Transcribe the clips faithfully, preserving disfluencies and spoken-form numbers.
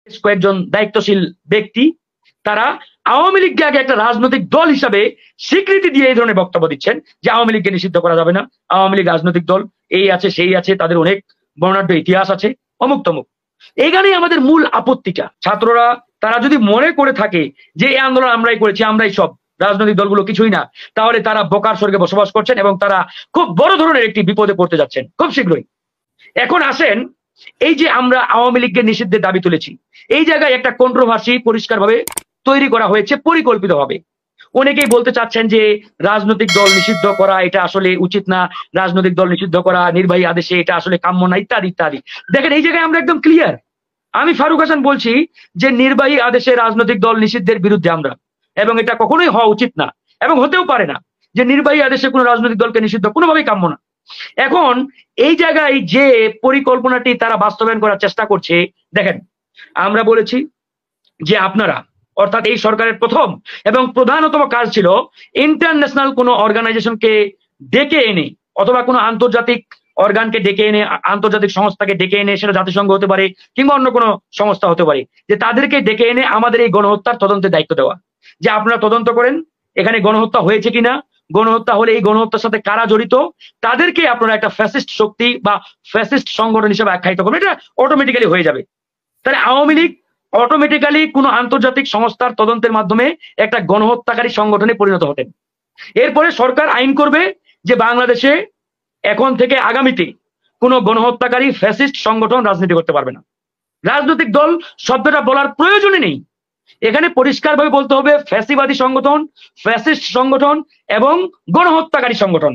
কয়েকজন দায়িত্বশীল ব্যক্তি তারা আওয়ামী লীগকে আগে একটা রাজনৈতিক দল হিসাবে স্বীকৃতি দিয়ে এই ধরনের বক্তব্য দিচ্ছেন যে আওয়ামী লীগকে নিষিদ্ধ করা যাবে না, আওয়ামী লীগ রাজনৈতিক দল, এই আছে সেই আছে, তাদের অনেক বর্ণাঢ্য ইতিহাস আছে, অমুক তমুক। এইখানেই আমাদের মূল আপত্তিটা। ছাত্ররা তারা যদি মনে করে থাকে যে এই আন্দোলন আমরাই করেছি, আমরাই সব, রাজনৈতিক দলগুলো কিছুই না, তাহলে তারা বোকার স্বর্গে বসবাস করছেন এবং তারা খুব বড় ধরনের একটি বিপদে পড়তে যাচ্ছেন খুব শীঘ্রই। এখন আসেন, এই যে আমরা আওয়ামী লীগকে নিষিদ্ধের দাবি তুলেছি, এই জায়গায় একটা কন্ট্রোভার্সি পরিষ্কারভাবে তৈরি করা হয়েছে পরিকল্পিতভাবে। অনেকেই বলতে চাচ্ছেন যে রাজনৈতিক দল নিষিদ্ধ করা এটা আসলে উচিত না, রাজনৈতিক দল নিষিদ্ধ করা নির্বাহী আদেশে এটা আসলে কাম্য না, ইত্যাদি ইত্যাদি। দেখেন, এই জায়গায় আমরা একদম ক্লিয়ার। আমি ফারুক হাসান বলছি যে নির্বাহী আদেশে রাজনৈতিক দল নিষিদ্ধের বিরুদ্ধে আমরা, এবং এটা কখনোই হওয়া উচিত না এবং হতেও পারে না যে নির্বাহী আদেশে কোনো রাজনৈতিক দলকে নিষিদ্ধ কোনোভাবেই কাম্য না। এখন এই জায়গায় যে পরিকল্পনাটি তারা বাস্তবায়ন করার চেষ্টা করছে, দেখেন, আমরা বলেছি যে আপনারা, অর্থাৎ এই সরকারের প্রথম এবং প্রধানতম কাজ ছিল ইন্টারন্যাশনাল কোনো অর্গানাইজেশনকে ডেকে এনে, অথবা কোনো আন্তর্জাতিক অর্গানকে ডেকে এনে, আন্তর্জাতিক সংস্থাকে ডেকে এনে, সেটা জাতিসংঘ হতে পারে কিংবা অন্য কোনো সংস্থা হতে পারে, যে তাদেরকে ডেকে এনে আমাদের এই গণহত্যার তদন্তের দায়িত্ব দেওয়া, যে আপনারা তদন্ত করেন এখানে গণহত্যা হয়েছে কিনা, গণহত্যা হলে এই গণহত্যার সাথে কারা জড়িত, তাদেরকে আপনারা একটা ফ্যাসিস্ট শক্তি বা ফ্যাসিস্ট সংগঠন হিসেবে আখ্যায়িত করবেন। এটা অটোমেটিক্যালি হয়ে যাবে। তাহলে আওয়ামী লীগ অটোমেটিক্যালি কোনো আন্তর্জাতিক সংস্থার তদন্তের মাধ্যমে একটা গণহত্যাকারী সংগঠনে পরিণত হতেন। এরপরে সরকার আইন করবে যে বাংলাদেশে এখন থেকে আগামীতে কোনো গণহত্যাকারী ফ্যাসিস্ট সংগঠন রাজনীতি করতে পারবে না। রাজনৈতিক দল শব্দটা বলার প্রয়োজনই নেই, এখানে পরিষ্কারভাবে বলতে হবে ফ্যাসিবাদী সংগঠন, ফ্যাসিস্ট সংগঠন এবং গণহত্যাকারী সংগঠন।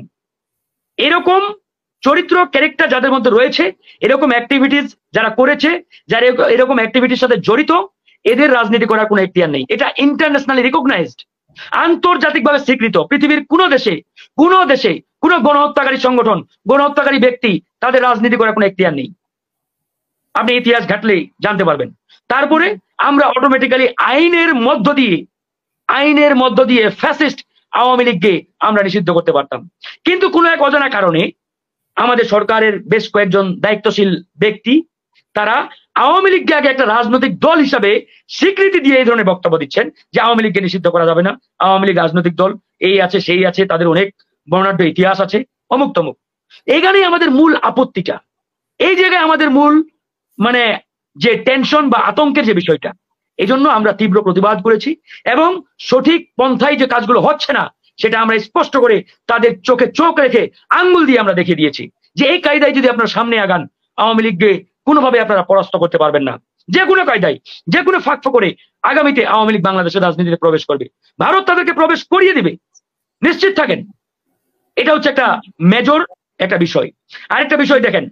এরকম চরিত্র ক্যারেক্টার যাদের মধ্যে রয়েছে, এরকম অ্যাক্টিভিটিস যারা করেছে, যারা এরকম অ্যাক্টিভিটির সাথে জড়িত, এদের রাজনীতি করার কোনো এখতিয়ার নেই। এটা ইন্টারন্যাশনালি রিকগনাইজড, আন্তর্জাতিকভাবে স্বীকৃত। পৃথিবীর কোনো দেশে কোনো দেশে কোনো গণহত্যাকারী সংগঠন, গণহত্যাকারী ব্যক্তি, তাদের রাজনীতি করার কোনো এখতিয়ার নেই। আপনি ইতিহাস ঘাটলেই জানতে পারবেন। তারপরে আমরা অটোমেটিক্যালি আইনের মধ্য দিয়ে আইনের মধ্য দিয়ে ফ্যাসিস্ট আওয়ামী লীগকে আমরা নিষিদ্ধ করতে পারতাম, কিন্তু কোনো এক অজানা কারণে আমাদের সরকারের বেশ কয়েকজন দায়িত্বশীল ব্যক্তি তারা আওয়ামী লীগকে আগে একটা রাজনৈতিক দল হিসাবে স্বীকৃতি দিয়ে এই ধরনের বক্তব্য দিচ্ছেন যে আওয়ামী লীগকে নিষিদ্ধ করা যাবে না, আওয়ামী লীগ রাজনৈতিক দল, এই আছে সেই আছে, তাদের অনেক বর্ণাঢ্য ইতিহাস আছে, অমুক তমুক। এইখানেই আমাদের মূল আপত্তিটা। এই জায়গায় আমাদের মূল মানে যে টেনশন বা আতঙ্কের যে বিষয়টা, এই জন্য আমরা তীব্র প্রতিবাদ করেছি এবং সঠিক পন্থায় যে কাজগুলো হচ্ছে না সেটা আমরা স্পষ্ট করে তাদের চোখে চোখ রেখে আঙ্গুল দিয়ে আমরা দেখিয়ে দিয়েছি যে এই কায়দায় যদি আপনারা সামনে আগান, আওয়ামী লীগকে কোনোভাবে আপনারা পরাস্ত করতে পারবেন না। যে কোনো কায়দায়, যে কোনো ফাঁক করে আগামীতে আওয়ামী লীগ বাংলাদেশের রাজনীতিতে প্রবেশ করবে, ভারত তাদেরকে প্রবেশ করিয়ে দিবে, নিশ্চিত থাকেন। এটা হচ্ছে একটা মেজর একটা বিষয়। আরেকটা বিষয় দেখেন,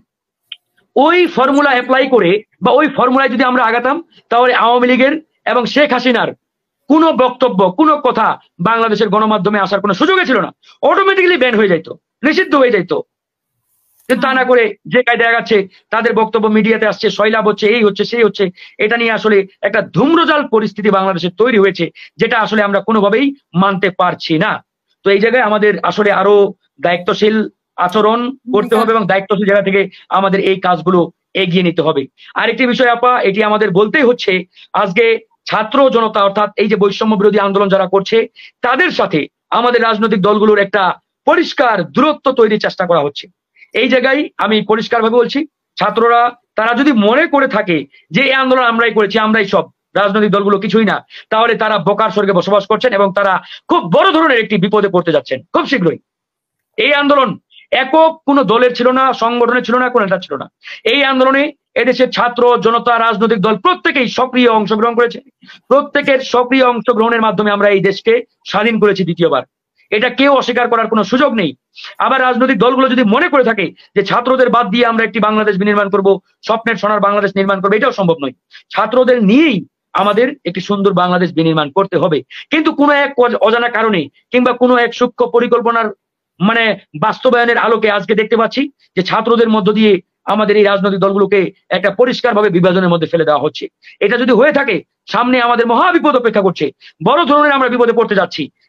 ওই ফর্মুলা অ্যাপ্লাই করে বা ওই ফর্মুলায় যদি আমরা আগাতাম, তাহলে আওয়ামী লীগের এবং শেখ হাসিনার কোনো বক্তব্য, কোনো কথা বাংলাদেশের গণমাধ্যমে আসার কোনো সুযোগই ছিল না, অটোমেটিক্যালি ব্যান হয়ে যাইতো, নিষিদ্ধ হয়ে যাইতো। কিন্তু তা না করে যে কায়দায় আগাচ্ছে, তাদের বক্তব্য মিডিয়াতে আসছে, সয়লাভ হচ্ছে, এই হচ্ছে সেই হচ্ছে, এটা নিয়ে আসলে একটা ধূম্রজাল পরিস্থিতি বাংলাদেশে তৈরি হয়েছে, যেটা আসলে আমরা কোনোভাবেই মানতে পারছি না। তো এই জায়গায় আমাদের আসলে আরো দায়িত্বশীল আচরণ করতে হবে এবং দায়িত্বশীল জায়গা থেকে আমাদের এই কাজগুলো এগিয়ে নিতে হবে। আরেকটি বিষয় আপা, এটি আমাদের বলতেই হচ্ছে, আজকে ছাত্র জনতা অর্থাৎ এই যে বৈষম্য বিরোধী আন্দোলন যারা করছে, তাদের সাথে আমাদের রাজনৈতিক দলগুলোর একটা পরিষ্কার দূরত্ব তৈরির চেষ্টা করা হচ্ছে। এই জায়গায় আমি পরিষ্কারভাবে বলছি, ছাত্ররা তারা যদি মনে করে থাকে যে এই আন্দোলন আমরাই করেছি, আমরাই সব, রাজনৈতিক দলগুলো কিছুই না, তাহলে তারা বোকার স্বর্গে বসবাস করছেন এবং তারা খুব বড় ধরনের একটি বিপদে পড়তে যাচ্ছেন খুব শীঘ্রই। এই আন্দোলন একক কোনো দলের ছিল না, সংগঠনের ছিল না, কোনো এটা ছিল না। এই আন্দোলনে এদেশের ছাত্র জনতা, রাজনৈতিক দল প্রত্যেকেই সক্রিয় অংশগ্রহণ করেছে। প্রত্যেকের সক্রিয় অংশগ্রহণের মাধ্যমে আমরা এই দেশকে স্বাধীন করেছি দ্বিতীয়বার। এটা কেউ অস্বীকার করার কোনো সুযোগ নেই। আবার রাজনৈতিক দলগুলো যদি মনে করে থাকে যে ছাত্রদের বাদ দিয়ে আমরা একটি বাংলাদেশ বিনির্মাণ করব, স্বপ্নের সোনার বাংলাদেশ নির্মাণ করবো, এটাও সম্ভব নয়। ছাত্রদের নিয়েই আমাদের একটি সুন্দর বাংলাদেশ বিনির্মাণ করতে হবে। কিন্তু কোনো এক অজানা কারণে কিংবা কোনো এক সূক্ষ্ম পরিকল্পনার মানে বাস্তবায়নের আলোকে আজকে দেখতে পাচ্ছি যে ছাত্রদের মধ্য দিয়ে আমাদের এই রাজনৈতিক দলগুলোকে একটা পরিষ্কারভাবে বিভাজনের মধ্যে ফেলে দেওয়া হচ্ছে। এটা যদি হয়ে থাকে, সামনে আমাদের মহা বিপদ অপেক্ষা করছে, বড় ধরনের আমরা বিপদে পড়তে যাচ্ছি।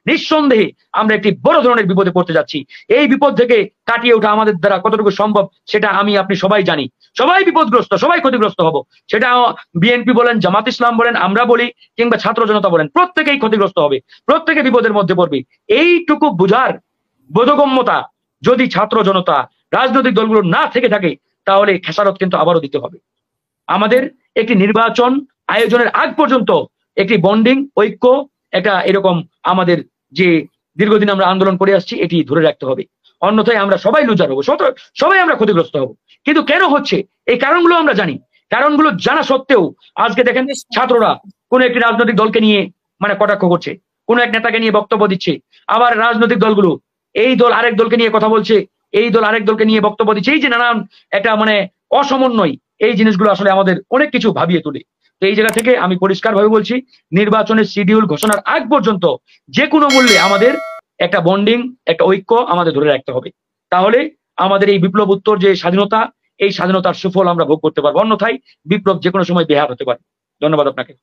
নিঃসন্দেহে আমরা একটি বড় ধরনের বিপদে পড়তে যাচ্ছি। এই বিপদ থেকে কাটিয়ে ওঠা আমাদের দ্বারা কতটুকু সম্ভব সেটা আমি আপনি সবাই জানি। সবাই বিপদগ্রস্ত, সবাই ক্ষতিগ্রস্ত হব। সেটা বিএনপি বলেন, জামাত ইসলাম বলেন, আমরা বলি, কিংবা ছাত্র জনতা বলেন, প্রত্যেকেই ক্ষতিগ্রস্ত হবে, প্রত্যেকে বিপদের মধ্যে পড়বে। এইটুকু বুঝার বোধগম্যতা যদি ছাত্র জনতা রাজনৈতিক দলগুলো না থেকে থাকে, তাহলে খেসারত কিন্তু আবারও দিতে হবে। আমাদের একটি নির্বাচন আয়োজনের আগ পর্যন্ত একটি বন্ডিং, ঐক্য, একটা এরকম আমাদের যে দীর্ঘদিন আমরা আন্দোলন করে আসছি এটি ধরে রাখতে হবে। অন্যথায় আমরা সবাই লুজার হবো, সবাই আমরা ক্ষতিগ্রস্ত হব। কিন্তু কেন হচ্ছে এই কারণগুলো আমরা জানি। কারণগুলো জানা সত্ত্বেও আজকে দেখেন ছাত্ররা কোন একটি রাজনৈতিক দলকে নিয়ে মানে কটাক্ষ করছে, কোন এক নেতাকে নিয়ে বক্তব্য দিচ্ছে, আবার রাজনৈতিক দলগুলো এই দল আরেক দলকে নিয়ে কথা বলছে, এই দল আরেক দলকে নিয়ে বক্তব্য দিচ্ছে। এই যে নানান একটা মানে অসমন্বয়, এই জিনিসগুলো আসলে আমাদের অনেক কিছু ভাবিয়ে তোলে। তো এই জায়গা থেকে আমি পরিষ্কার ভাবে বলছি, নির্বাচনের শিডিউল ঘোষণার আগ পর্যন্ত যে কোনো মূল্যে আমাদের একটা বন্ডিং, একটা ঐক্য আমাদের ধরে রাখতে হবে। তাহলে আমাদের এই বিপ্লব উত্তর যে স্বাধীনতা, এই স্বাধীনতার সুফল আমরা ভোগ করতে পারবো। অন্যথায় বিপ্লব যে কোনো সময় বেহাত হতে পারে। ধন্যবাদ আপনাকে।